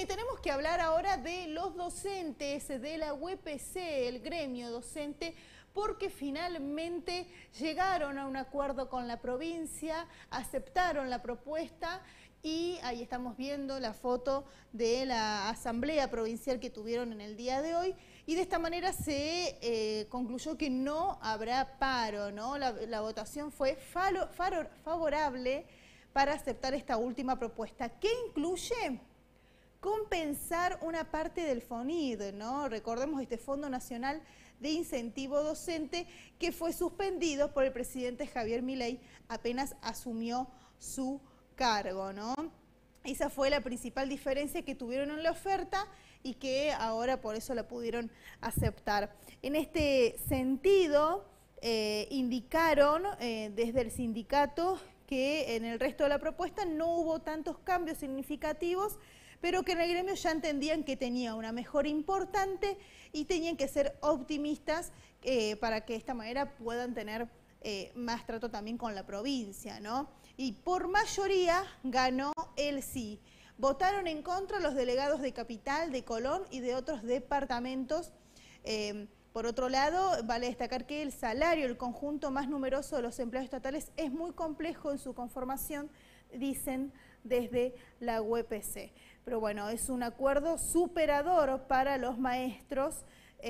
y tenemos que hablar ahora de los docentes de la UPC, el gremio docente, porque finalmente llegaron a un acuerdo con la provincia, aceptaron la propuesta y ahí estamos viendo la foto de la asamblea provincial que tuvieron en el día de hoy y de esta manera se concluyó que no habrá paro, ¿no? La votación fue favorable para aceptar esta última propuesta, que incluye compensar una parte del FONID, ¿no? Recordemos este Fondo Nacional de Incentivo Docente que fue suspendido por el presidente Javier Milei apenas asumió su cargo, ¿no? Esa fue la principal diferencia que tuvieron en la oferta y que ahora por eso la pudieron aceptar. En este sentido, indicaron desde el sindicato que en el resto de la propuesta no hubo tantos cambios significativos, pero que en el gremio ya entendían que tenía una mejora importante y tenían que ser optimistas para que de esta manera puedan tener más trato también con la provincia, ¿no? Y por mayoría ganó el sí. Votaron en contra los delegados de Capital, de Colón y de otros departamentos. Por otro lado, vale destacar que el salario, el conjunto más numeroso de los empleados estatales, es muy complejo en su conformación, dicen desde la UPC. Pero bueno, es un acuerdo superador para los maestros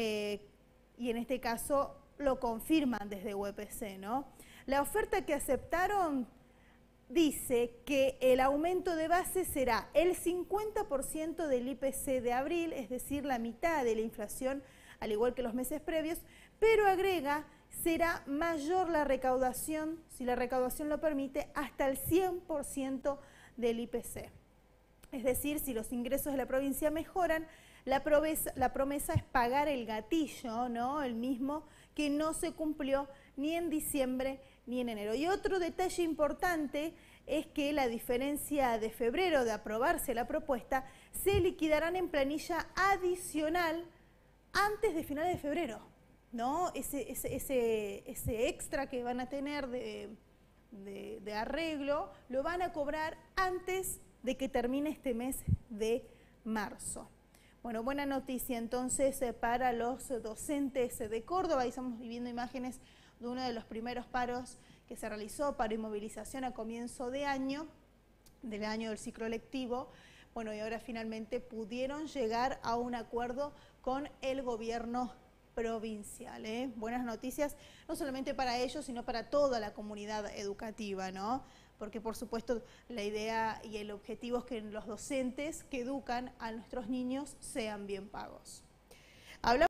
y en este caso lo confirman desde UPC, ¿no? La oferta que aceptaron dice que el aumento de base será el 50% del IPC de abril, es decir, la mitad de la inflación, al igual que los meses previos, pero agrega, será mayor la recaudación, si la recaudación lo permite, hasta el 100% del IPC. Es decir, si los ingresos de la provincia mejoran, la promesa es pagar el gatillo, ¿no? El mismo que no se cumplió ni en diciembre ni en enero. Y otro detalle importante es que la diferencia de febrero de aprobarse la propuesta se liquidarán en planilla adicional antes de finales de febrero, ¿no? Ese extra que van a tener de arreglo lo van a cobrar antes de que termine este mes de marzo. Bueno, buena noticia entonces para los docentes de Córdoba. Ahí estamos viendo imágenes de uno de los primeros paros que se realizó, paro y movilización a comienzo de año, del año del ciclo lectivo. Bueno, y ahora finalmente pudieron llegar a un acuerdo con el gobierno provincial, ¿eh? Buenas noticias, no solamente para ellos, sino para toda la comunidad educativa, ¿no? Porque por supuesto la idea y el objetivo es que los docentes que educan a nuestros niños sean bien pagos.